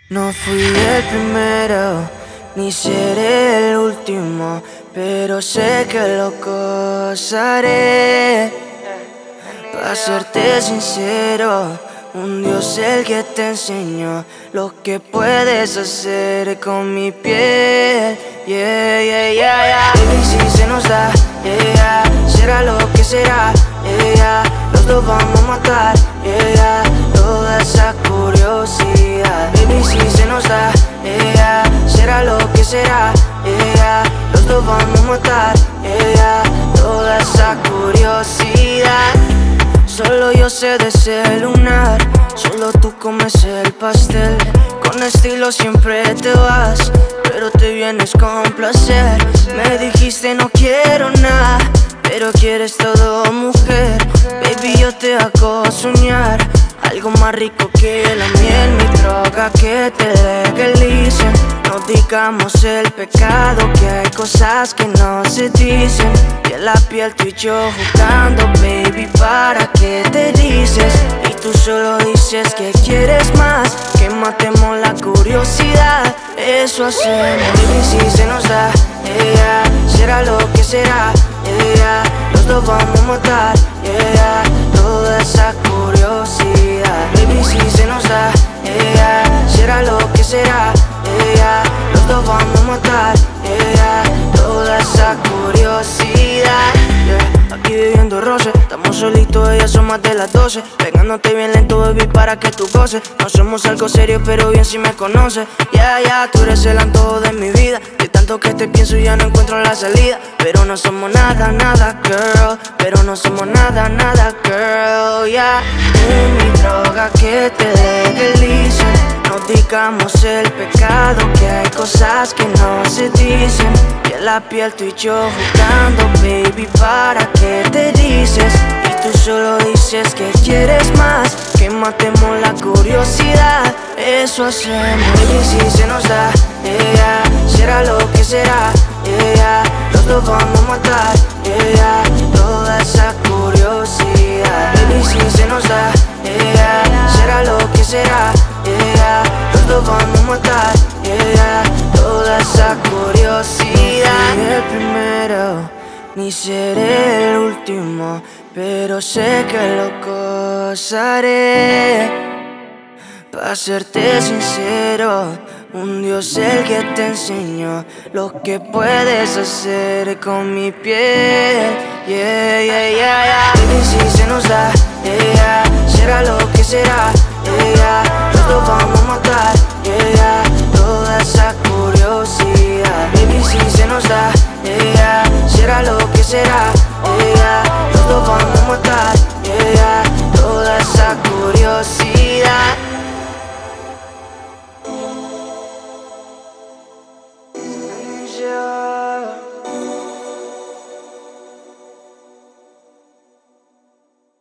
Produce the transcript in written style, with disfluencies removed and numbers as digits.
No fui el primero, ni seré el último, pero sé que lo gozaré. Para serte sincero, un Dios el que te enseñó lo que puedes hacer con mi piel. Yeah, yeah, yeah, yeah. Baby, si se nos da, yeah, será lo que será, yeah, los dos vamos a matar, yeah, toda esa curiosidad. Baby, si se nos da, yeah, será lo que será, yeah, los dos vamos a matar, yeah, toda esa curiosidad. Solo yo sé de ese lunar, solo tú comes el pastel. Con estilo siempre te vas, pero te vienes con placer. Me dijiste no quiero nada, pero quieres todo, mujer. Baby, yo te hago soñar algo más rico que la miel, mi droga que te legalicen. No digamos el pecado, que hay cosas que no se dicen. Y en la piel tú y yo jugando, baby, ¿para qué te dices? Y tú solo dices que quieres más, que matemos la curiosidad. Eso hacemos, baby, si se nos da, yeah, será lo que será, yeah, los dos vamos a matar, yeah, toda esa curiosidad. Baby, si se nos da, yeah, será lo que será, yeah, los dos vamos a matar, yeah, toda esa curiosidad. Yeah. Aquí viviendo roce, estamos solitos, ellas son más de las 12. Pegándote bien lento, baby, para que tú goces. No somos algo serio, pero bien si me conoces. Yeah, yeah, tú eres el antojo de mi vida. De tanto que te pienso ya no encuentro la salida. Pero no somos nada, nada, girl. Pero no somos nada, nada, girl, yeah. Mi droga que te legalice. No digamos el pecado, que hay cosas que no se dicen. Y en la piel tú y yo jugando, baby, ¿para qué te dices? Y tú solo dices que quieres más, que matemos la curiosidad. Eso hacemos, baby, si se nos da, yeah, será lo que será, yeah, los dos vamos a matar, yeah, toda esa curiosidad. Baby, si se nos da, yeah, será lo que será, yeah, los dos vamos a matar, yeah, toda esa curiosidad. No fui el primero, ni seré el último, pero sé que lo gozaré. Para serte sincero, un Dios el que te enseñó lo que puedes hacer con mi piel. Yeah, yeah, yeah, yeah. Baby, si se nos da, yeah, será lo que será, yeah, los dos vamos a matar, yeah, toda esa curiosidad. Baby, si se nos da, yeah, será lo que será, yeah, los dos vamos a matar, yeah, toda esa curiosidad. Yeah.